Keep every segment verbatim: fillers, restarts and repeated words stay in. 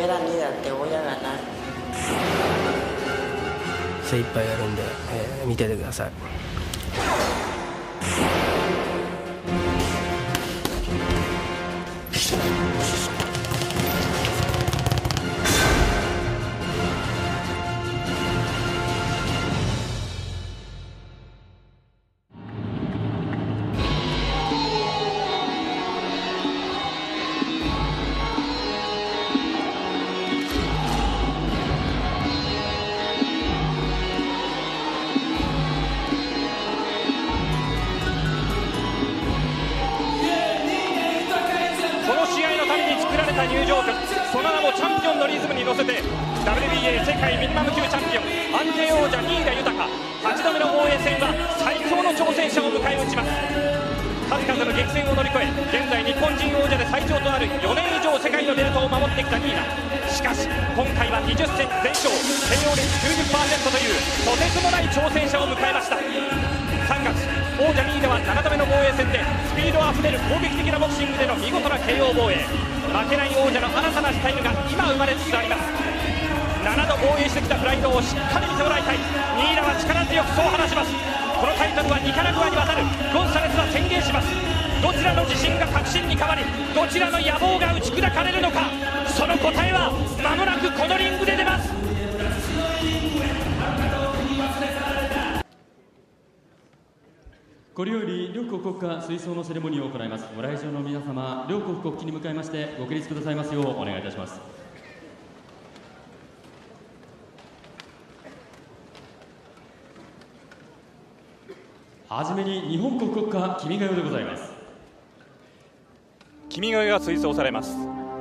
俺らにだって親がない。 精一杯やるんで、えー、見ててください。 入場曲、その名もチャンピオンのリズムに乗せて ダブリュービーエー 世界ミニマム級チャンピオン安定王者新田豊、はちどめの防衛戦は最強の挑戦者を迎え撃ちます。数々の激戦を乗り越え、現在日本人王者で最長となるよねん以上世界のベルトを守ってきた新田。しかし今回はにじゅっ戦全勝、 ケーオー 率 きゅうじゅっパーセント というとてつもない挑戦者を迎えました。さんがつ、王者新田はななどめの防衛戦でスピードあふれる攻撃的なボクシングでの見事な ケーオー 防衛、負けない王者の新たなスタイルが今生まれつつあります。ななど防衛してきたプライドをしっかり見てもらいたい。新田は力強くそう話します。このタイトルはニカラグアに渡る。ゴンサレスは宣言します。どちらの自信が確信に変わり、どちらの野望が打ち砕かれるのか、その答えは間もなくこのリングで出ます。 これより両国国歌吹奏のセレモニーを行います。ご来場の皆様、両国国旗に向かいましてご起立くださいますようお願いいたします。はじめに日本国国歌君が代でございます。 君が代が吹奏されます。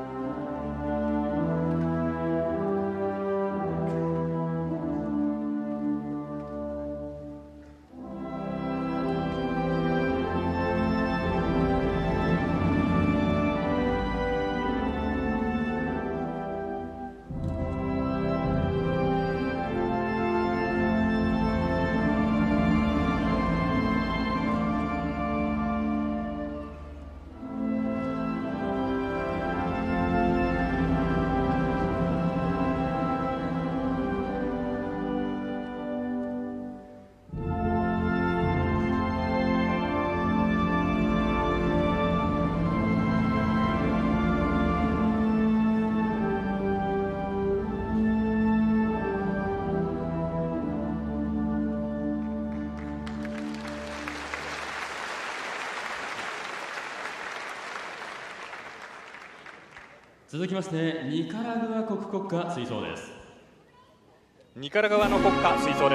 続きましてニカラグア国国歌吹奏です。 ニカラグアの国歌吹奏です。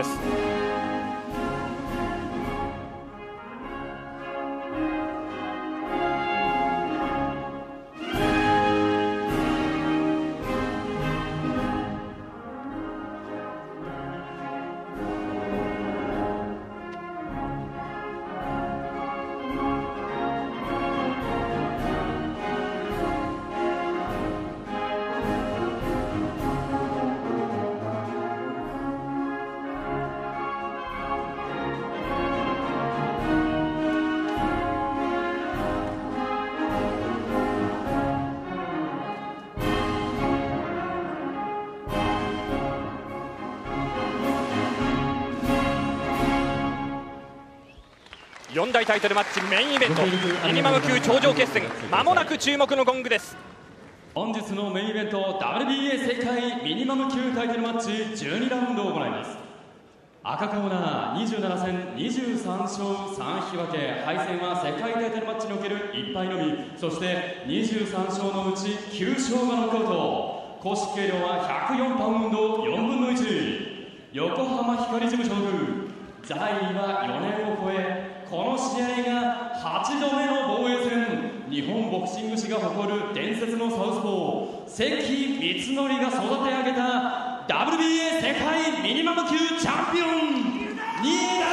よん大タイトルマッチメインイベントミニマム級頂上決戦、まもなく注目のゴングです。 本日のメインイベント ダブリュービーエー 世界ミニマム級タイトルマッチじゅうにラウンドを行います。赤コーナーにじゅうなな戦にじゅうさん勝さん引き分け、敗戦は世界タイトルマッチにおけるいっ敗のみ、そしてにじゅうさん勝のうちきゅう勝がノックアウト。公式計量はひゃくよんパウンドよんぶんのいち。横浜光事務所属在位はよねんを超え、この試合がはちどめの防衛戦、日本ボクシング史が誇る伝説のサウスポー関光則が育て上げた ダブリュービーエー 世界ミニマム級チャンピオン新田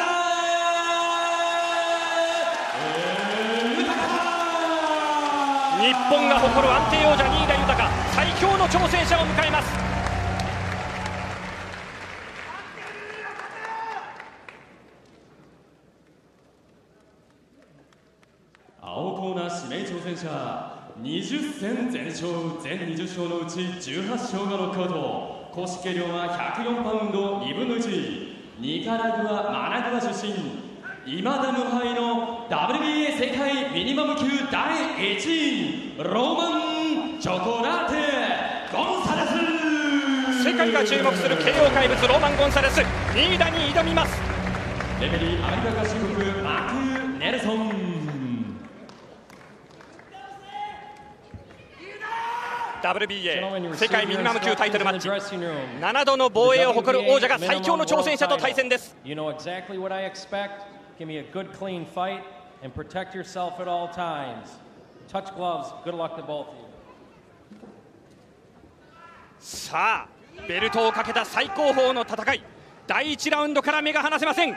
豊。 日本が誇る安定王者新田豊、最強の挑戦者を迎えます。 青コーナー指名挑戦者にじゅっ戦全勝、全にじゅっ勝のうちじゅうはち勝がノックアウト。公式計量はひゃくよんパウンドにぶんのいち。ニカラグア・マナグア出身、未だ無敗の ダブリュービーエー 世界ミニマム級だいいちい、ローマン・チョコラテ・ゴンサレス。 世界が注目する ケーオー 怪物ローマン・ゴンサレス、ニーダに挑みます。 レフェリーアメリカ合衆国マクー・ネルソン。 ダブリュービーエー 世界ミニマム級タイトルマッチ、ななどの防衛を誇る王者が最強の挑戦者と対戦です。 You know exactly what I expect. Give me a good clean fight and protect yourself at all times. Touch gloves. Good luck to both of you. さあベルトをかけた最高峰の戦い、だいいちラウンドから目が離せません。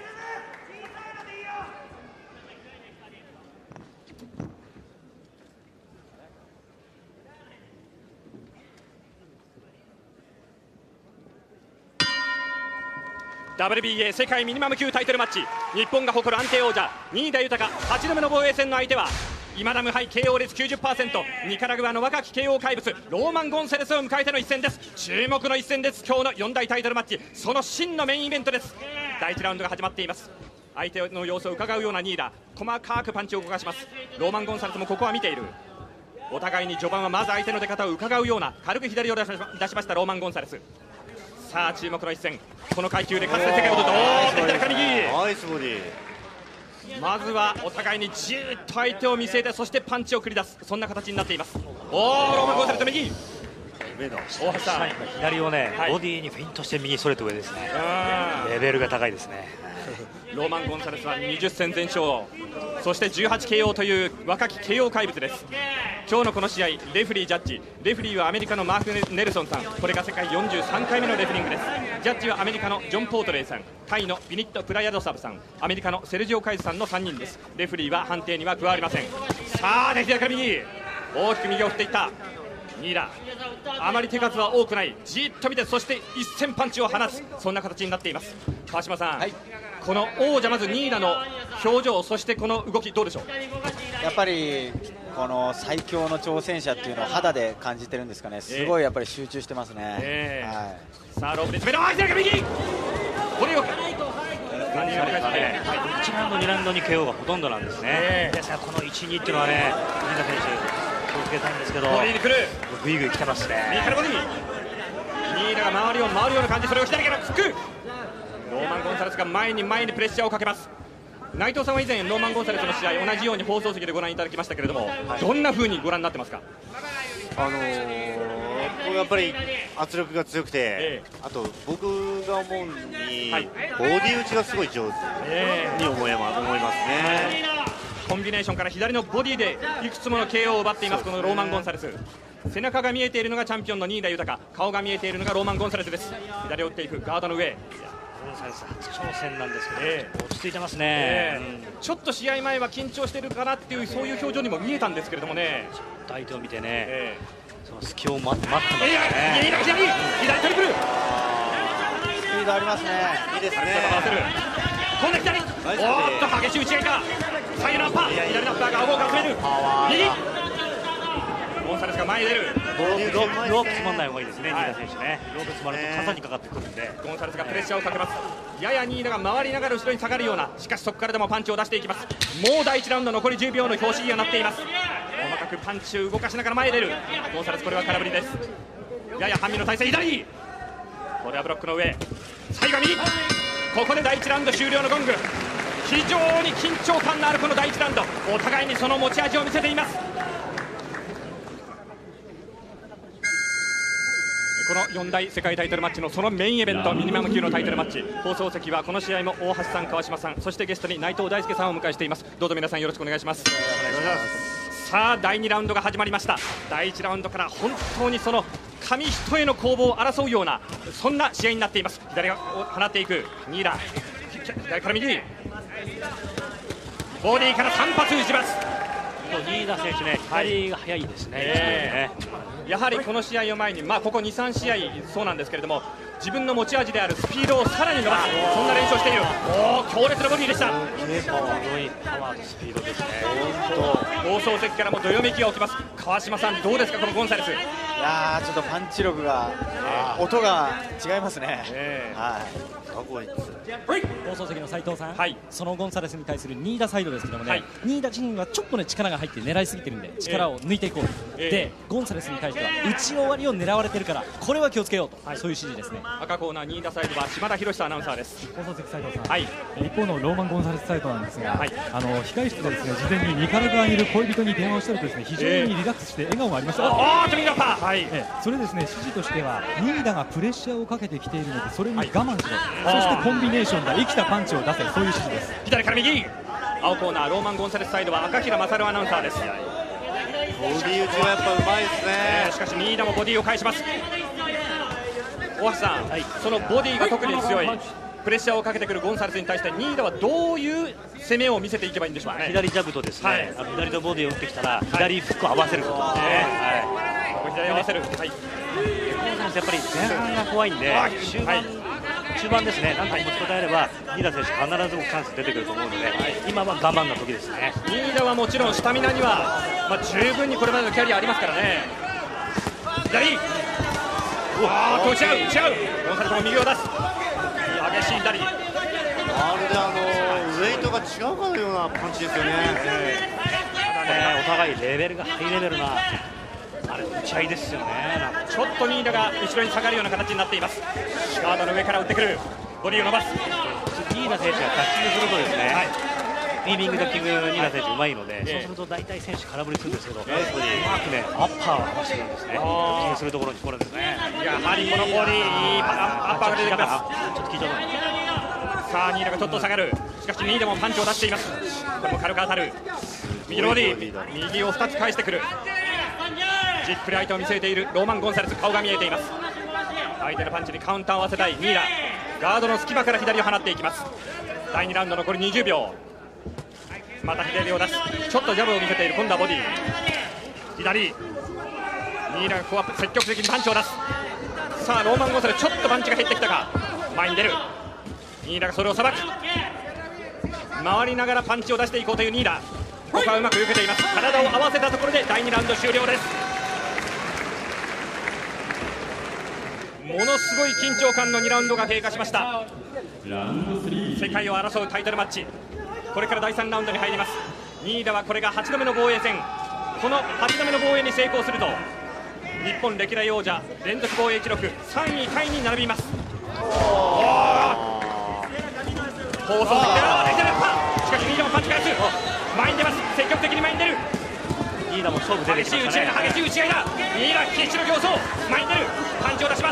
ダブリュービーエー 世界ミニマム級タイトルマッチ、日本が誇る安定王者新田豊、はちどめの防衛戦の相手は未だ無敗 ケーオー 率 きゅうじゅっパーセント、 ニカラグアの若き ケーオー 怪物ローマン・ゴンサレスを迎えての一戦です。注目の一戦です。今日のよん大タイトルマッチ、その真のメインイベントです。だいいちラウンドが始まっています。相手の様子を伺うようなニーダ、細かくパンチを動かします。ローマン・ゴンサレスもここは見ている。お互いに序盤はまず相手の出方を伺うような軽く左を出しましたローマン・ゴンサレス。さあ注目の一戦、この階級でかつて世界をとどーっと左から右、 ナイスボディ。 まずはお互いにじーっと相手を見据えて、そしてパンチを繰り出す、そんな形になっています。おー、ローマン・ゴンサレス右、大橋さん、 左をね、 はい、 ボディにフェイントして右ストレート上ですね。レベルが高いですね。 ローマン・ゴンサレスはにじゅっ戦全勝、そしてじゅうはちケーオー という若き ケーオー 怪物です。今日のこの試合、レフェリージャッジ、レフェリーはアメリカのマーク・ネルソンさん、これが世界よんじゅうさんかいめのレフェリングです。ジャッジはアメリカのジョン・ポートレーさん、タイのビニット・プラヤドサブさん、アメリカのセルジオ・カイズさんのさんにんです。レフェリーは判定には加わりません。さあ左から右、大きく右を振っていったニーダ、あまり手数は多くない、じーっと見て、そして一戦パンチを放つ、そんな形になっています。川島さん、はい、この王者、まずニーダの表情、そしてこの動きどうでしょう。 やっぱりこの最強の挑戦者っていうのを肌で感じてるんですかね。すごいやっぱり集中してますね。えーはい、さあロープで詰める、あ左から右、これよく何が返って、 いちラウンドにラウンドに ケーオー がほとんどなんですね。えー、ですからこのいち、にっていうのはね、ニーダ選手気をつけたいんですけど、 ボディに来る、 グイグイ来てますね。 右からボディ、ニーダが周りを回るような感じ、それを左から突く。ローマン・ゴンサレスが前に前にプレッシャーをかけます。内藤さんは以前ローマン・ゴンサレスの試合、同じように放送席でご覧いただきましたけれども、はい、どんな風にご覧になってますか。 あのー、やっぱり圧力が強くて、えー、あと僕が思うに、はい、ボディ打ちがすごい上手に思います、思いますね。 コンビネーションから左のボディでいくつもの ケーオー を奪っています、このローマン・ゴンサレス。背中が見えているのがチャンピオンの新田豊、顔が見えているのがローマン・ゴンサレスです。左を打っていく、ガードの上、 ゴンサレス初挑戦なんですけど、えー、落ち着いてますね、えーうん、ちょっと試合前は緊張しているかなっていう、そういう表情にも見えたんですけれどもね、 ちょっと相手を見てね、えー、その隙を待ってますね。 いいだけ左、左トリプル、 スピードありますね、いいですね。 今度左、おーっと激しい打ち合いか、左右のアッパー、左のアッパーが顎をかすめる、右、ゴンサレスが前に出る。 ロープつまんない方がいいですね、ニーダ選手ね。ロープつまると肩にかかってくるんで、 ゴンサレスがプレッシャーをかけます。ややニーダが回りながら後ろに下がるような、しかしそこからでもパンチを出していきます。もうだいいちラウンド残りじゅうびょうの表紙が鳴っています。細かくパンチを動かしながら前へ出るゴンサレス、これは空振りです。やや半身の体勢、左、これはブロックの上、最後右、ここでだいいちラウンド終了のゴング。非常に緊張感のあるこのだいいちラウンド、お互いにその持ち味を見せています。このよん大世界タイトルマッチのそのメインイベント、ミニマム級のタイトルマッチ、放送席はこの試合も大橋さん、川島さん、そしてゲストに内藤大輔さんをお迎えしています。どうぞ皆さんよろしくお願いします。さあだいにラウンドが始まりました。だいいちラウンドから本当にその紙一重の攻防を争うような、そんな試合になっています。左が放っていくニーダ、左から右、ボディからさん発打ちます。 ニーダ選手ね、左が速いですね。えーやはりこの試合を前に、まあ、ここに、さん試合そうなんですけれども、 自分の持ち味であるスピードをさらに伸ばす、そんな練習をしている。おー、強烈なボディでした。 すごいパワーとスピードですね。 放送席からもどよめきが起きます。川島さん、どうですか、このゴンサレス。いやー、ちょっとパンチ力が、音が違いますね。はい。 放送席の斉藤さん、 はい、 そのゴンサレスに対するニーダサイドですけどもね、はい、ニーダ自身はちょっと、ね、力が入って狙いすぎてるんで力を抜いていこうと、えー、でゴンサレスに対しては打ち終わりを狙われてるからこれは気をつけようと、はい、そういう指示ですね。 赤コーナーニーダサイドは島田博久アナウンサーです。 放送席斉藤さん、 はい、 一方のローマン・ゴンサレスサイドなんですが、はい、あの控室でですね事前にニカラグアにいる恋人に電話をしたりとですね非常にリラックスして笑顔がありました。 あー、トミーラッパー、はい、 えー、それですね指示としてはニーダがプレッシャーをかけてきているのでそれに我慢しろ、はい、そしてコンビネーションで生きたパンチを出せ、そういう指示です。 左から右、青コーナーローマン・ゴンサレスサイドは赤平勝アナウンサーです。 ボディ打ちはやっぱうまいですね、 えー、しかしニーダもボディを返します。大橋さん、はい、そのボディが特に強いプレッシャーをかけてくるゴンサレスに対してニーダはどういう攻めを見せていけばいいんでしょうかね。 左ジャブとですね、はい、あの左とボディを打ってきたら左フックを合わせることですね、 はい、左合わせる、はい、 ゴンサレスやっぱり前半が怖いんで終盤、はい、中盤ですね、なんか持ちこたえればニーダ選手必ずチャンス出てくると思うので、はい、今は我慢の時ですね。 ニーダはもちろんスタミナには、まあ、十分にこれまでのキャリアありますからね。左、あー、打ち合う打ち合う、ゴンサレスも右を出す、激しい左、 まるであのウェイトが違うかのようなパンチですよね。 ただね、お互いレベルがハイレベルなあれ打ち合いですよね。 ちょっとニーダが後ろに下がるような形になっています。ガードの上から打ってくる、ボディを伸ばす。 ニーダ選手がタッチングするとですね、はい、ウィービングドッキングニーダ選手うまいので、そうすると大体選手空振りするんですけど、うまくねアッパーを合わせてるんですね。ドッキングするところにこれですね。 やはりこのボディいいアッパーが出てきます。 ちょっと聞いちゃう。 さあニーダがちょっと下がる、しかしニーダもパンチを出しています。これも軽く当たる、右のボディ、右をふたつ返してくる。じっくり相手を見据えているローマン・ゴンサレス、顔が見えています。相手のパンチにカウンターを合わせたいニーダ、ガードの隙間から左を放っていきます。だいにラウンド残りにじゅうびょう、また左を出す、ちょっとジャブを見せている、今度はボディ、左、ニーダがここは積極的にパンチを出す。さあローマン・ゴンサレス、ちょっとパンチが減ってきたか、前に出る、ニーダがそれをさばく、回りながらパンチを出していこうというニーダ、ここはうまく受けています。体を合わせたところでだいにラウンド終了です。ものすごい緊張感のにラウンドが経過しました。世界を争うタイトルマッチ、これからだいさんラウンドに入ります。ニーダはこれがはちどめの防衛戦、このはちどめの防衛に成功すると日本歴代王者連続防衛記録さんいタイに並びます。放送席でしかしニーダもパンチ返す、前に出ます、積極的に前に出る、 ニーダも勝負出てきましたね。 激しい打ち合いだ、激しい打ち合いだ、ニーダ必死の形相、前に出る、パンチを出します。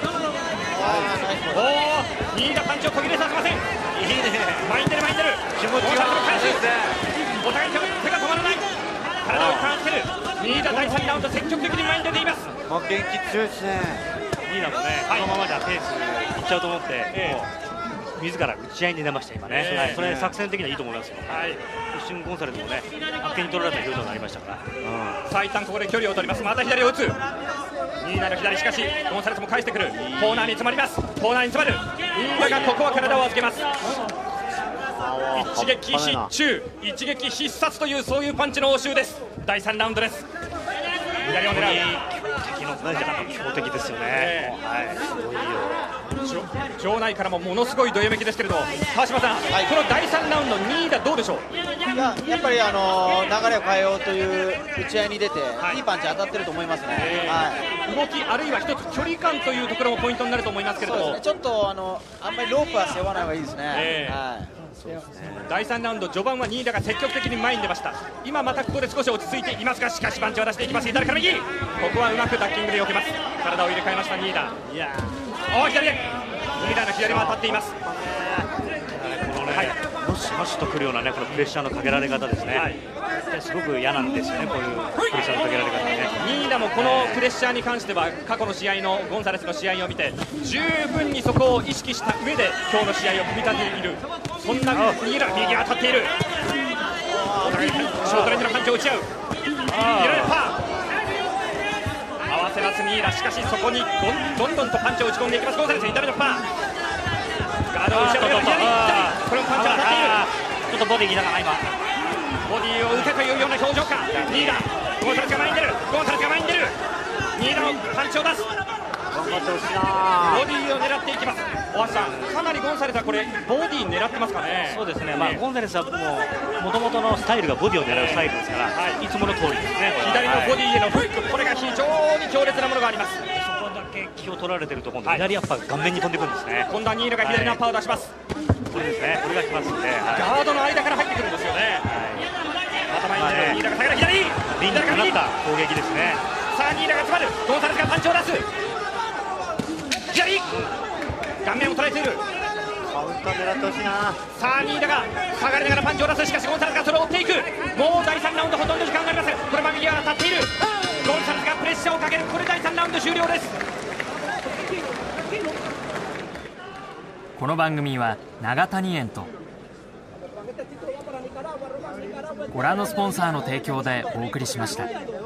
おー、ニーダパンチを途切れさせません。いいね、前に出る前に出る、 気持ちがいいですね。 お互い手が止まらない、体を感じてる、ニーダだいさんラウンド積極的に前に出ています。 元気強いですね。 ニーダもね、このままじゃペースいっちゃうと思って、えー自ら打ち合いに出ました今ね、えーはい、それ作戦的にはいいと思いますよ、はい、一瞬ゴンサレスもねあっけに取られた表情になりましたから、 うん、さあ一旦ここで距離を取ります。また左を打つ、ニーダの左、しかしゴンサレスも返してくる、コーナーに詰まります、コーナーに詰まる、ニーダがここは体を預けます。一撃必中、一撃必殺というそういうパンチの応酬です。だいさんラウンドです。左を狙う、 敵の強敵ですよね、えーはい、すごいよ。 場内からもものすごいどよめきですけれども、川島さん、はい、このだいさんラウンドニーダどうでしょう。 いや、やっぱり、あのー、流れを変えようという打ち合いに出て、はい、いいパンチ当たってると思いますね、えーはい、動きあるいは一つ距離感というところもポイントになると思いますけれども、ね、ちょっとあのあんまりロープは背負わない方がいいですね、えーはいそうですね、 だいさんラウンド序盤はニーダが積極的に前に出ました。今またここで少し落ち着いていますが、しかしパンチを出していきます。左から右、ここはうまくダッキングで避けます。体を入れ替えましたニーダ。いやー、お左、ニーダの左も当たっています。このね、はい、もしもしとくるようなね、このプレッシャーのかけられ方ですね、はい、すごく嫌なんですよね、こういうプレッシャーのかけられ方ね。 ニーダもこのプレッシャーに関しては過去の試合のゴンサレスの試合を見て十分にそこを意識した上で今日の試合を組み立てている、そんなニーダ、右当たっている、お互いショートレンジのパンチを打ち合う、入れるパー合わせせますニーラ。しかしそこにどんどんとパンチを打ち込んでいきますゴンサレス。左のパーガードを後ろから左。これもパンチが当たっている。 ちょっとボディ気味だな今。 ボディを受けというような表情か。ニーラ。ゴンサレスが前に出る。ゴンサレスが前に出る。ニーラのパンチを出す。 頑張ってほしいな。 ボディを狙っていきます。大橋さん、かなりゴンサレスはこれボディ狙ってますかね。 そうですね、まあ、ゴンサレスはもう元々のスタイルがボディを狙うスタイルですから、はい、いつもの通りですね。 左のボディへのフック、これが非常に強烈なものがあります。 そこだけ気を取られてると思うんで、はい、左アッパーが顔面に飛んでくるんですね。 今度はニーラが左のアッパーを出します。 これですね、これが来ますんで、はい、 ガードの間から入ってくるんですよね。頭に出るニーラが下がる。左リングになった攻撃ですね。 さあニーラが詰まる。ゴンサレスがパンチを出す。左顔面を捉えている。 カウンター狙ってほしいな。 さあニーラが下がりながらパンチを出す。しかしゴンサレスがそれを追っていく。もうだいさんラウンドほとんど時間がありません。これは右が当たっている。ゴンサレスがプレッシャーをかける。これだいさんラウンド終了です。 この番組は長谷園とご覧のスポンサーの提供でお送りしました。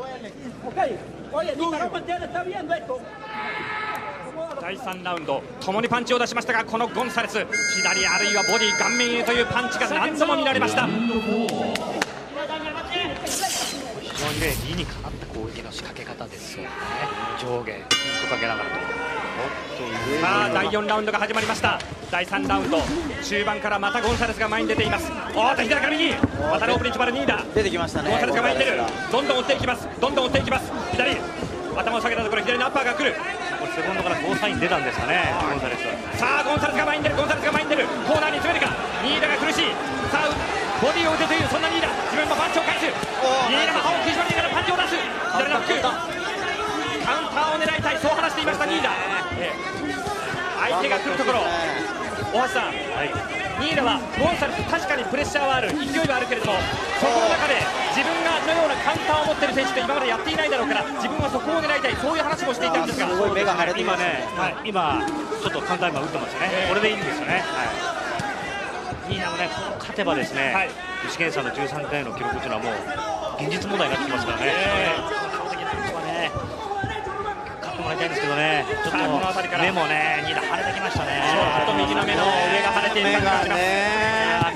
だいさんラウンドともにパンチを出しましたが、このゴンサレス左あるいはボディ顔面へというパンチが何度も見られました。 非常にね理にかなった攻撃の仕掛け方ですよね。上下ピンとかけながらと。 さあだいよんラウンドが始まりました。だいさんラウンド中盤からまたゴンサレスが前に出ています。おっと左から右、またロープに決まるニーラ。 出てきましたね。 ゴンサレスが前に出る。どんどん追っていきます。どんどん追っていきます。左頭を下げたところ左のアッパーが来る。 セコンドからゴーサイン出たんですかね、ゴンサレス。 さあゴンサレスが前に出る。ゴンサレスが前に出る。コーナーに詰めるか。ニーラが苦しい。さあボディを打てというそんなニーラ。自分もパンチを返す。ニーラが歯を食いしばりながらパンチを出す。左のフックカウンターを狙いたい、そう話していましたニーラ。相手が来るところ、大橋さん、はい、ニーラはゴンサレス確かにプレッシャーはある、勢いはあるけれども、そこの中で自分がのようなカウンターを持っている選手って今までやっていないだろうから、自分はそこを狙いたい、そういう話もしていたんですが、 すごい目が腫れていますね。 今ね、はい、今ちょっとカウンター今打ってますよね、えー、これでいいんですよね。はい、ニーラもね、勝てばですね、はい、具志堅さんのじゅうさんかいの記録というのはもう現実問題になってきますからね。えーもらいたいんですけどね、ちょっと目もね、ニーラ腫れてきましたね。 ちょっと右の目の上が腫れている感じがします。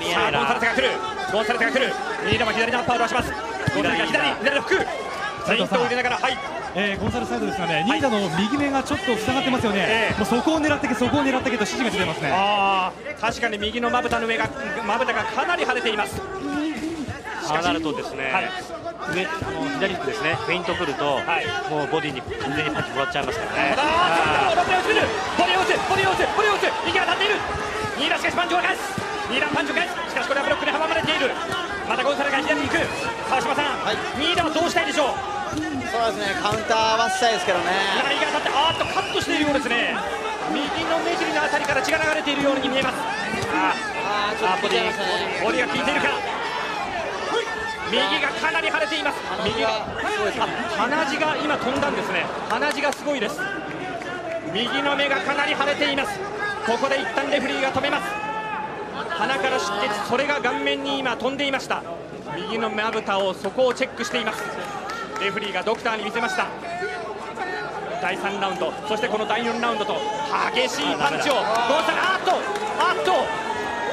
さあゴンサレスが来る。ゴンサレスが来る。ニーラも左のアッパーを出します。ゴンサレスが左、左のフック。フェイントを入れながら、はい。 えー、ゴンサレスサイドですがね、ニーラの右目がちょっと塞がってますよね。えー、もうそこを狙ってけ、そこを狙ってけと指示が出てますね。ああ、確かに右のまぶたの上が、まぶたがかなり腫れています。 そうなるとですね、はい、上あの左手ですね、フェイント来ると、はい、もうボディに完全にパンチもらっちゃいますからね。 ボディを打つ、ボディを打つ、ボディを打つ、ボディを打つ、息が当たっている。ニーラしかしパンチを返す。ニーラパンチを返す。しかしこれはブロックに阻まれている。またゴンサレスが左に行く。川島さん、はい、ニーラはどうしたいでしょう。 そうですね、カウンター合わせたいですけどね。 左が当たって、あーっとカットしているようですね。右の目尻のあたりから血が流れているように見えます。あー、あーボディ、ボディが効いているか。右がかなり腫れています。右が鼻血が今飛んだんですね。鼻血がすごいです。右の目がかなり腫れています。ここで一旦レフリーが止めます。鼻から出血、それが顔面に今飛んでいました。右のまぶたをそこをチェックしています。レフリーがドクターに見せました。だいさんラウンド、そしてこのだいよんラウンドと激しいパンチをゴンサレ、あっとあっと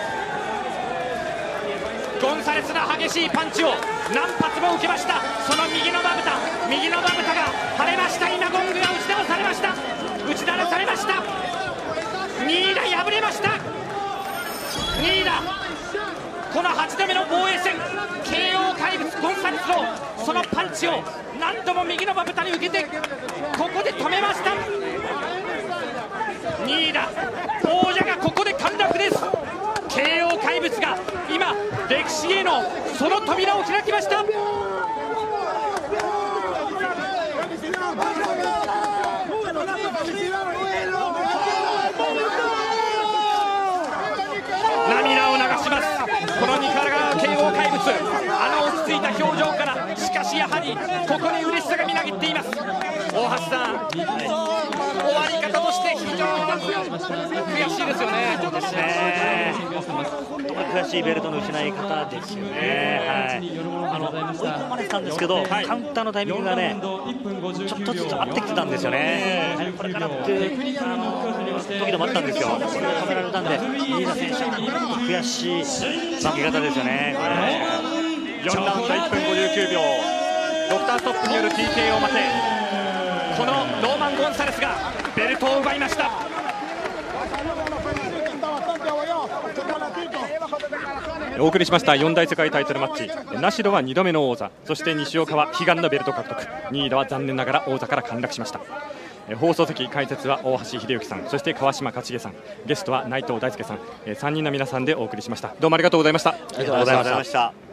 ゴンサレスの激しいパンチを何発も受けました。その右のまぶた、右のまぶたが腫れました。今ゴングが打ち倒されました。打ち倒されました。ニーラ敗れました。ニーラこのはちどめの防衛戦、ケーオー 怪物ゴンサレスのそのパンチを何度も右のまぶたに受けてここで止めました。ニーラ王者がここで陥落です。ケーオー 怪物が今歴史へのその扉を開きました。涙を流します。このニカラガケーオー 怪物、あの落ち着いた表情から、しかしやはりここに嬉しさがみなぎっています。大橋さん、終わり方として非常悔しいですよね。 そうですね。本当に悔しいベルトの失い方ですよね。はい。あの追い込まれてたんですけど、カウンターのタイミングがね、ちょっとずつ合ってきてたんですよね。これからってあの時でもあったんですよ。これが止められたんで、飯田選手悔しい負け方ですよね。 よんラウンドいっぷんごじゅうきゅうびょう、ドクターストップによる ティーケーオー 負け。このローマン・ゴンサレスがベルトを奪いました。お送りしましたよん大世界タイトルマッチ、ナシドはにどめの王座、そして西岡は悲願のベルト獲得、ニーダは残念ながら王座から陥落しました。放送席解説は大橋秀之さん、そして川島克重さん、ゲストは内藤大輔さん、さんにんの皆さんでお送りしました。どうもありがとうございました。 ありがとうございました。